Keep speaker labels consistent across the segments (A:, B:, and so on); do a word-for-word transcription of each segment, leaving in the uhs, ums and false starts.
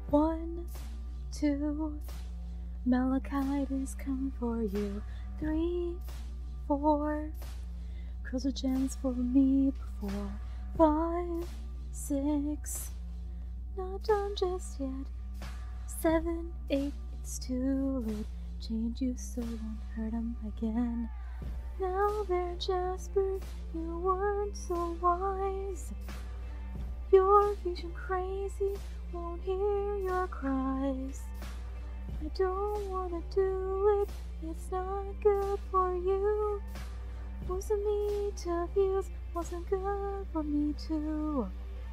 A: One, two, Malachite is coming for you. Three, four, crystal gems for me before. Five, six, not done just yet. Seven, eight, it's too late. Change you so won't hurt 'em again. Now there, Jasper, you weren't so wise. Your vision crazy, won't hear your cries. I don't wanna do it, it's not good for you. Wasn't me to fuse, wasn't good for me too.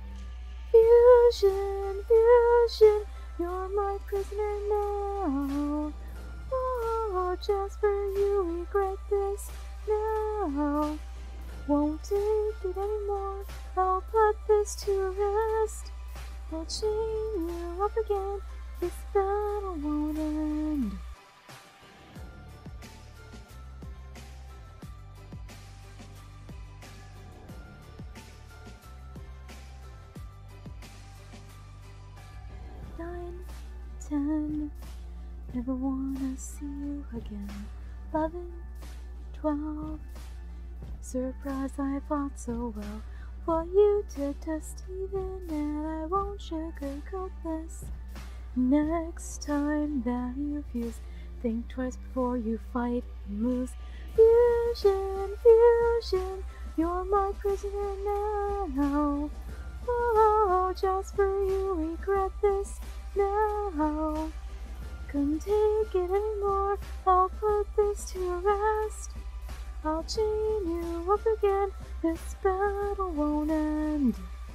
A: Fusion, fusion, you're my prisoner now. Oh, Jasper, you regret this now. Won't take it anymore, I'll put this to rest. I'll chain you up again, this battle won't end. Nine, ten, never wanna see you again. Eleven, twelve, surprise, I fought so well. What you did to Steven, and I won't sugarcoat this. Next time that you fuse, think twice before you fight and lose. Fusion, fusion, you're my prisoner now. Oh, Jasper, you regret this now. Couldn't take it anymore, I'll put this to rest. I'll chain you up again, this battle won't end.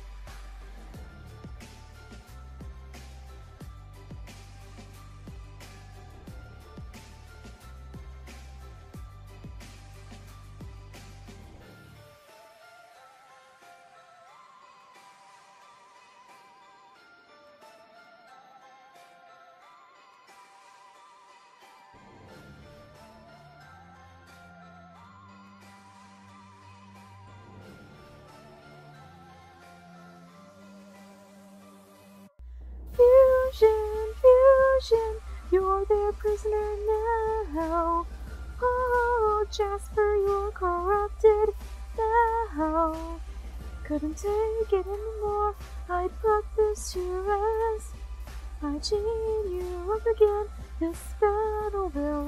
A: Fusion, fusion, you're their prisoner now. Oh, Jasper, you're corrupted now. Couldn't take it anymore, I'd put this to rest. I chain you up again, this battle will